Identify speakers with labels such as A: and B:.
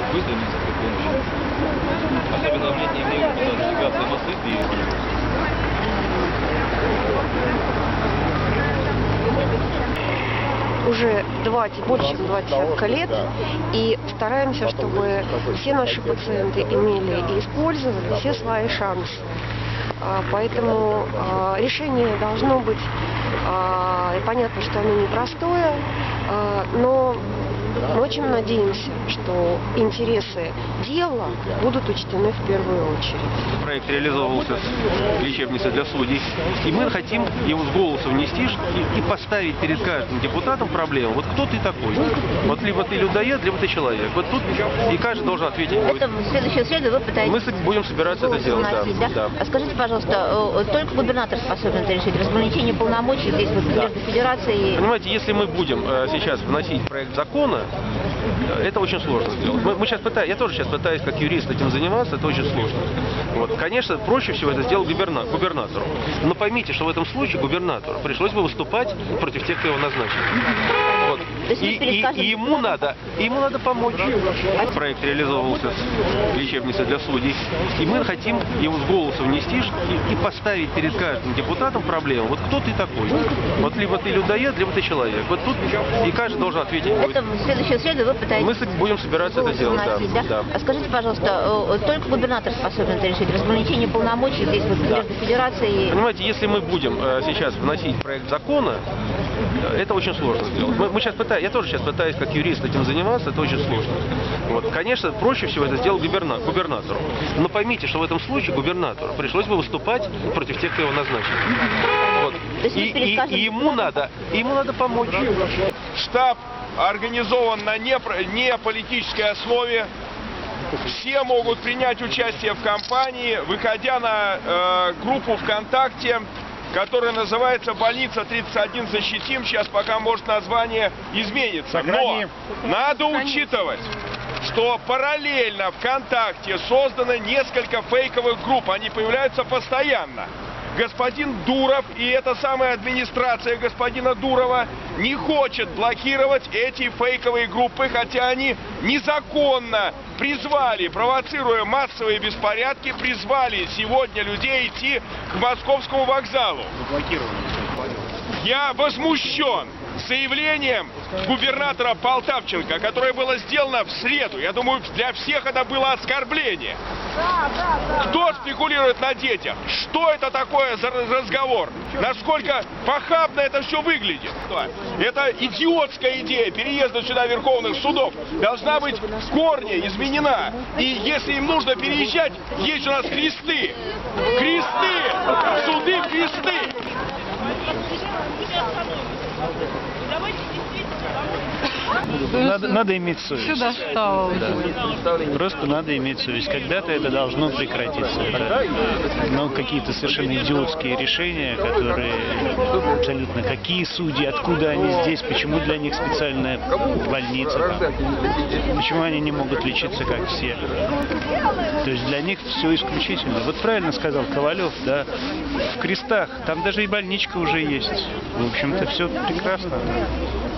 A: быстрой медицинской помощи. Особенно в летнее время, когда зажигаются мосты и
B: уже больше чем 2 десятка лет, и стараемся, чтобы все наши пациенты имели и использовали все свои шансы. Поэтому решение должно быть, и понятно, что оно непростое, но мы очень надеемся, что интересы дела будут учтены в первую очередь.
C: Проект реализовывался в лечебнице для судей, и мы хотим его с голоса внести и поставить перед каждым депутатом проблему. Вот кто ты такой? Вот либо ты людоед, либо ты человек. Вот тут и каждый должен ответить.
D: Это в следующую среду вы пытаетесь...
C: Мы будем собираться это делать,
D: да? А скажите, пожалуйста, только губернатор способен это решить? Разграничение полномочий здесь вот между федерацией...
C: Понимаете, если мы будем сейчас вносить проект закона, это очень сложно сделать. Я тоже сейчас пытаюсь как юрист этим заниматься, это очень сложно. Вот. Конечно, проще всего это сделать губернатору. Но поймите, что в этом случае губернатору пришлось бы выступать против тех, кто его назначил. Вот. И ему надо помочь. Проект реализовывался в лечебнице для судей, и мы хотим его с голоса внести и поставить перед каждым депутатом проблему. Вот кто ты такой? Вот либо ты людоед, либо ты человек. Вот тут и каждый должен ответить.
D: Это в следующую среду вы пытаетесь...
C: Мы будем собираться это делать, да?
D: А скажите, пожалуйста, только губернатор способен это решить? Разграничение полномочий здесь вот между федерацией...
C: Понимаете, если мы будем сейчас вносить проект закона, это очень сложно сделать. Я тоже сейчас пытаюсь как юрист этим заниматься, это очень сложно. Вот. Конечно, проще всего это сделать губернатору. Но поймите, что в этом случае губернатору пришлось бы выступать против тех, кто его назначил. Вот. И ему надо помочь.
E: Штаб организован на неполитической основе. Все могут принять участие в кампании, выходя на группу ВКонтакте, которая называется «Больница 31 защитим». Сейчас пока, может, название изменится. Но надо учитывать, что параллельно ВКонтакте создано несколько фейковых групп. Они появляются постоянно. Господин Дуров и эта самая администрация господина Дурова не хочет блокировать эти фейковые группы, хотя они незаконно призвали, провоцируя массовые беспорядки, призвали сегодня людей идти к Московскому вокзалу. Я возмущен заявлением губернатора Полтавченко, которое было сделано в среду. Я думаю, для всех это было оскорбление. Кто спекулирует на детях? Что это такое за разговор? Насколько похабно это все выглядит? Это идиотская идея переезда сюда верховных судов должна быть в корне изменена. И если им нужно переезжать, есть у нас кресты. Кресты! Суды кресты!
F: Надо иметь совесть. Сюда встала. Да. Просто надо иметь совесть. Когда-то это должно прекратиться. Но какие-то совершенно идиотские решения, которые абсолютно какие судьи, откуда они здесь, почему для них специальная больница, почему они не могут лечиться как все. То есть для них все исключительно. Вот правильно сказал Ковалев, да, в крестах, там даже и больничка уже есть. В общем-то, все прекрасно.